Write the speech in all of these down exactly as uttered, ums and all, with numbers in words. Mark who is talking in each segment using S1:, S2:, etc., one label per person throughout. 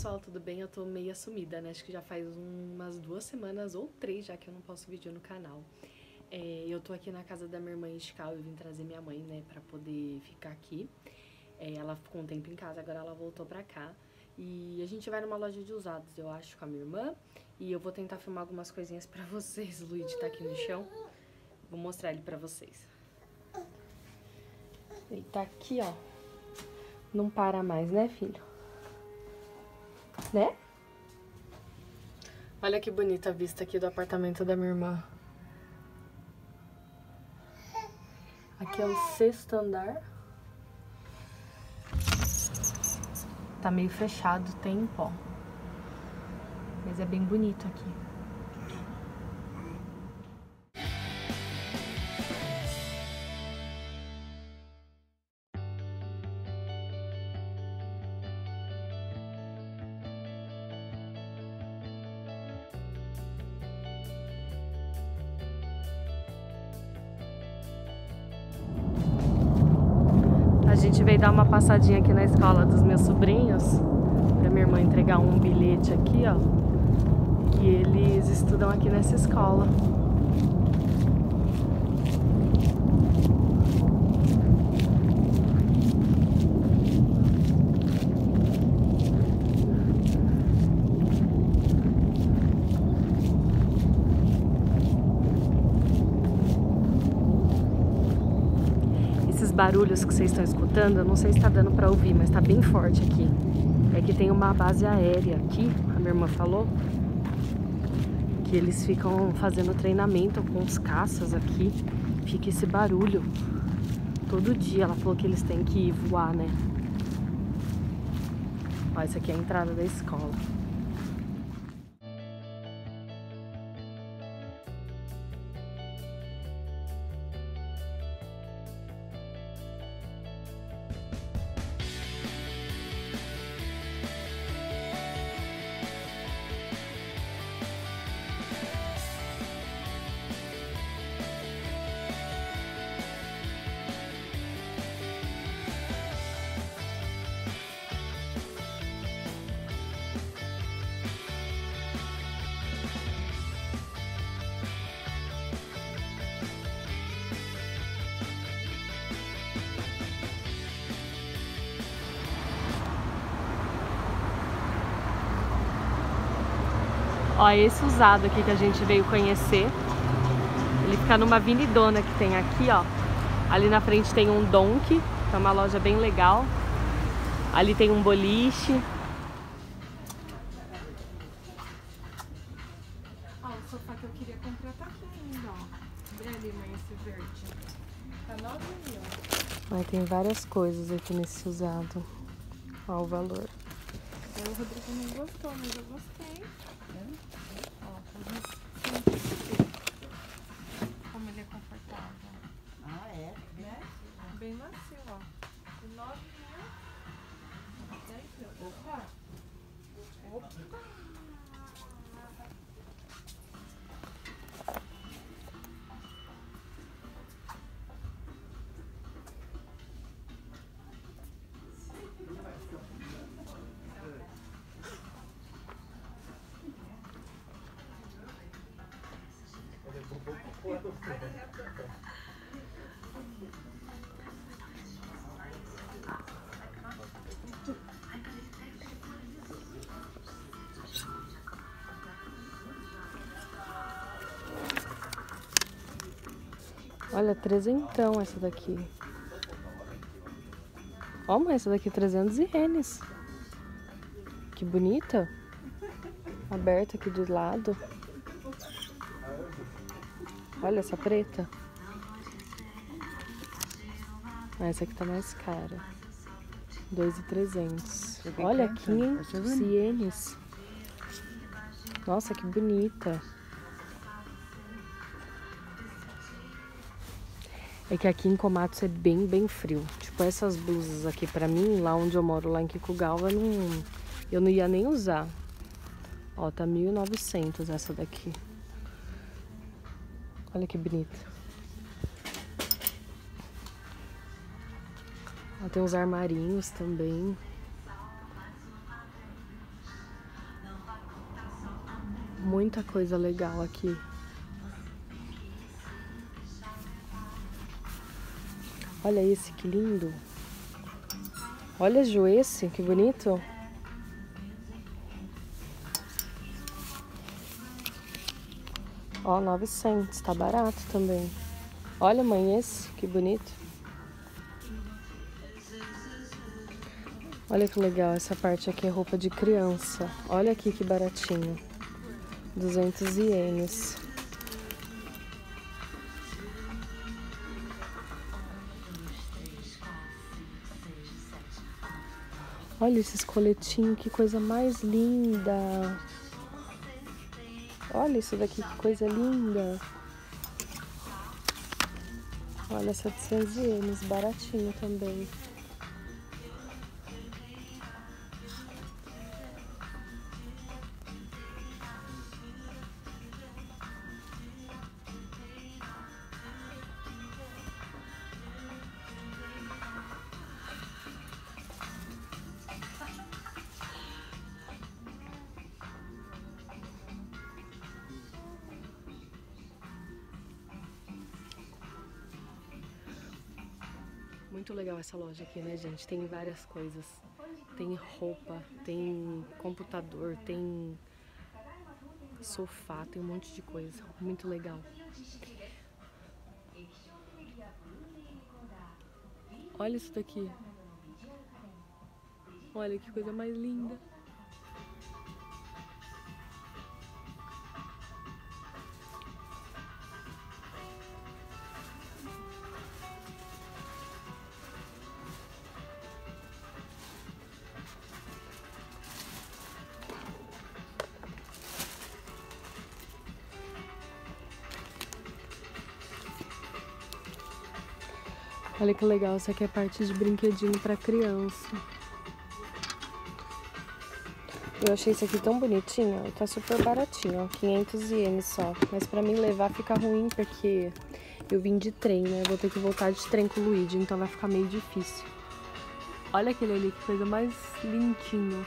S1: pessoal, tudo bem? Eu tô meio sumida, né? Acho que já faz umas duas semanas ou três já que eu não posto vídeo no canal. É, eu tô aqui na casa da minha irmã em Chicago, eu vim trazer minha mãe, né, pra poder ficar aqui. É, ela ficou um tempo em casa, agora ela voltou pra cá. E a gente vai numa loja de usados, eu acho, com a minha irmã. E eu vou tentar filmar algumas coisinhas pra vocês. O Luigi tá aqui no chão. Vou mostrar ele pra vocês. Ele tá aqui, ó. Não para mais, né, filho? Né? Olha que bonita a vista aqui do apartamento da minha irmã. Aqui é o sexto andar. Tá meio fechado o tempo, ó. Mas é bem bonito aqui. A gente veio dar uma passadinha aqui na escola dos meus sobrinhos, pra minha irmã entregar um bilhete aqui, ó, que eles estudam aqui nessa escola. Esses barulhos que vocês estão escutando, eu não sei se está dando para ouvir, mas está bem forte aqui. É que tem uma base aérea aqui, a minha irmã falou, que eles ficam fazendo treinamento com os caças aqui. Fica esse barulho todo dia. Ela falou que eles têm que voar, né? Ó, essa aqui é a entrada da escola. Ó, esse usado aqui que a gente veio conhecer, ele fica numa avenidona que tem aqui, ó. Ali na frente tem um Donki, que é uma loja bem legal. Ali tem um boliche. Ó, o sofá que eu queria comprar tá aqui ainda, ó. Vê ali, mãe, esse verde. Tá nove mil. Aí tem várias coisas aqui nesse usado. Ó, o valor.
S2: O Rodrigo não gostou, mas eu gostei. Como ele é confortável.
S3: Ah, é?
S2: Né? Bem macio, ó. De nove mil. dez mil. Opa! Opa!
S1: Olha, trezentão essa daqui. Ó, mas essa daqui é trezentos ienes. Que bonita. Aberta aqui de lado. Olha essa preta. Ah, essa aqui tá mais cara. dois mil e trezentos. Olha, quinhentos ienes. Nossa, que bonita. É que aqui em Komatsu é bem, bem frio. Tipo, essas blusas aqui pra mim, lá onde eu moro, lá em Kikugawa, não, eu não ia nem usar. Ó, tá mil e novecentos essa daqui. Olha que bonita. Ó, tem uns armarinhos também. muita coisa legal aqui. Olha esse, que lindo. Olha, Ju, esse, que bonito. Ó, novecentos, tá barato também. Olha, mãe, esse, que bonito. Olha que legal, essa parte aqui é roupa de criança. Olha aqui que baratinho. duzentos ienes. Olha esses coletinhos, que coisa mais linda. Olha isso daqui, que coisa linda. Olha, setecentos ienes, baratinho também. Muito legal essa loja aqui, né, gente? Tem várias coisas. Tem roupa, tem computador, tem sofá, tem um monte de coisa. Muito legal. Olha isso daqui. Olha que coisa mais linda. Olha que legal, essa aqui é parte de brinquedinho pra criança. Eu achei esse aqui tão bonitinho, ó, tá super baratinho, ó, quinhentos ienes só. Mas pra mim levar fica ruim porque eu vim de trem, né? Eu vou ter que voltar de trem com o Luigi, então vai ficar meio difícil. Olha aquele ali, que coisa mais lindinho.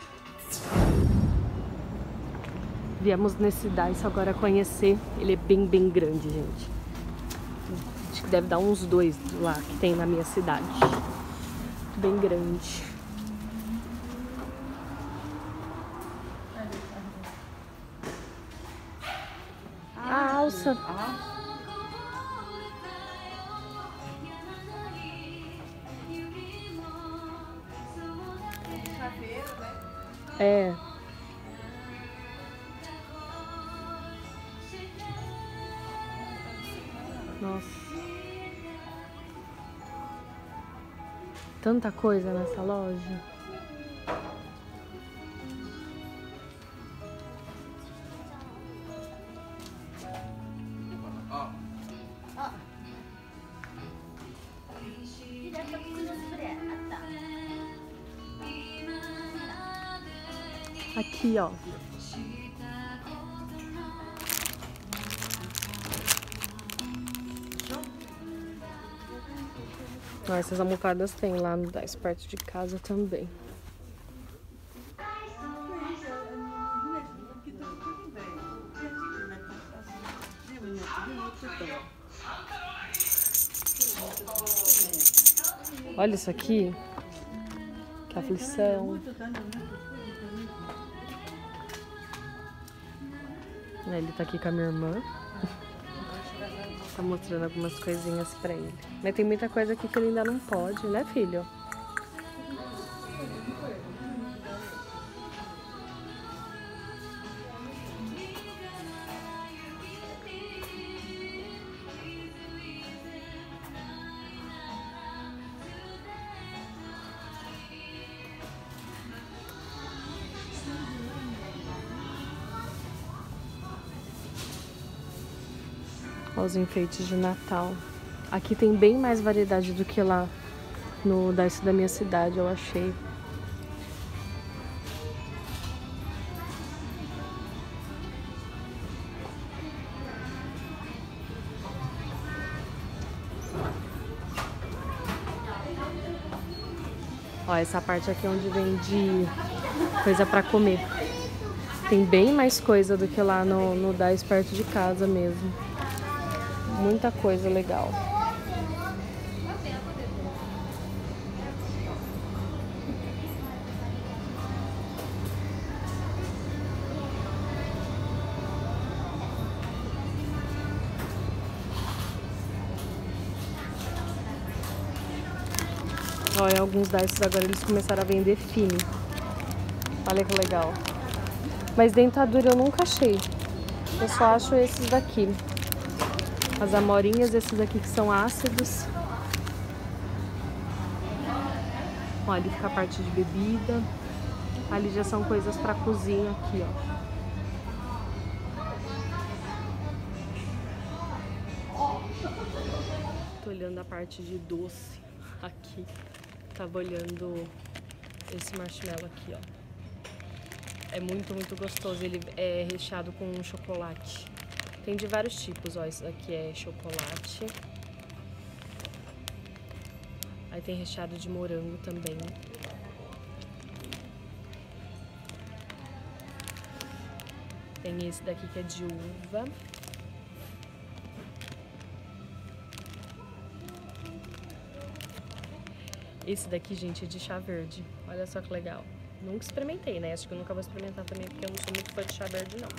S1: Viemos nesse Daiso agora conhecer, ele é bem, bem grande, gente. Acho que deve dar uns dois lá que tem na minha cidade. Bem grande. A alça. É. Nossa. Tanta coisa nessa loja. Aqui, ó. Ó, essas almofadas tem lá no Daiso, perto de casa também. Olha isso aqui. Que aflição. Ele tá aqui com a minha irmã. Tá mostrando algumas coisinhas pra ele. Mas tem muita coisa aqui que ele ainda não pode, né, filho? Olha os enfeites de Natal. Aqui tem bem mais variedade do que lá no Daiso da minha cidade, eu achei. Ó, essa parte aqui é onde vende coisa pra comer. Tem bem mais coisa do que lá no, no Dais perto de casa mesmo. Muita coisa legal. Olha, alguns desses agora eles começaram a vender fino. Olha que legal. Mas dentadura eu nunca achei. Eu só acho esses daqui. As amorinhas, esses aqui que são ácidos. Olha, ali fica a parte de bebida. Ali já são coisas pra cozinha aqui, ó. Tô olhando a parte de doce aqui. Tava olhando esse marshmallow aqui, ó. É muito, muito gostoso. Ele é recheado com chocolate. Tem de vários tipos, ó. Esse daqui é chocolate. Aí tem recheado de morango também. Tem esse daqui que é de uva. Esse daqui, gente, é de chá verde. Olha só que legal. Nunca experimentei, né? Acho que eu nunca vou experimentar também, porque eu não sou muito fã de chá verde, não.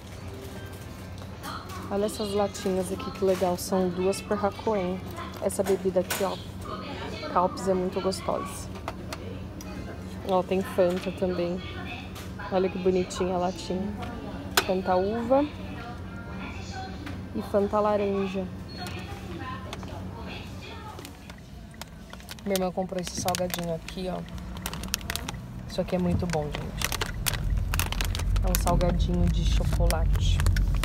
S1: Olha essas latinhas aqui, que legal. São duas por Hakoen. Essa bebida aqui, ó. Calpis é muito gostosa. Ó, tem Fanta também. Olha que bonitinha a latinha. Fanta uva e Fanta laranja. Minha irmã comprou esse salgadinho aqui, ó. Isso aqui é muito bom, gente. É um salgadinho de chocolate.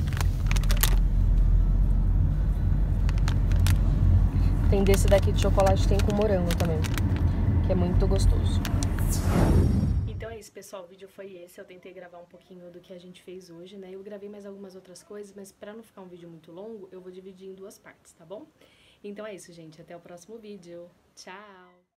S1: Tem desse daqui de chocolate, tem com morango também, que é muito gostoso. Então é isso, pessoal. O vídeo foi esse. Eu tentei gravar um pouquinho do que a gente fez hoje, né? Eu gravei mais algumas outras coisas, mas pra não ficar um vídeo muito longo, eu vou dividir em duas partes, tá bom? Então é isso, gente. Até o próximo vídeo. Tchau!